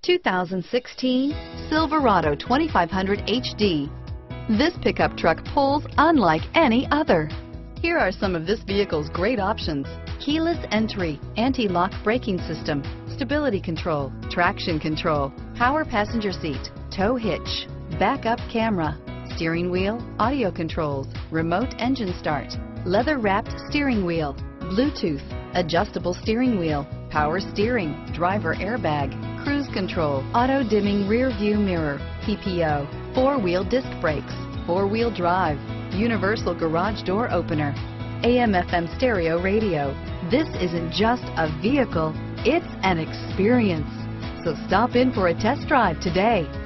2016 Silverado 2500 HD. This pickup truck pulls unlike any other. Here are some of this vehicle's great options: keyless entry, anti-lock braking system, stability control, traction control, power passenger seat, tow hitch, backup camera, steering wheel audio controls, remote engine start, leather-wrapped steering wheel, Bluetooth, adjustable steering wheel, power steering, driver airbag, cruise control, auto-dimming rear view mirror, PPO, four-wheel disc brakes, four-wheel drive, universal garage door opener, AM/FM stereo radio. This isn't just a vehicle, it's an experience. So stop in for a test drive today.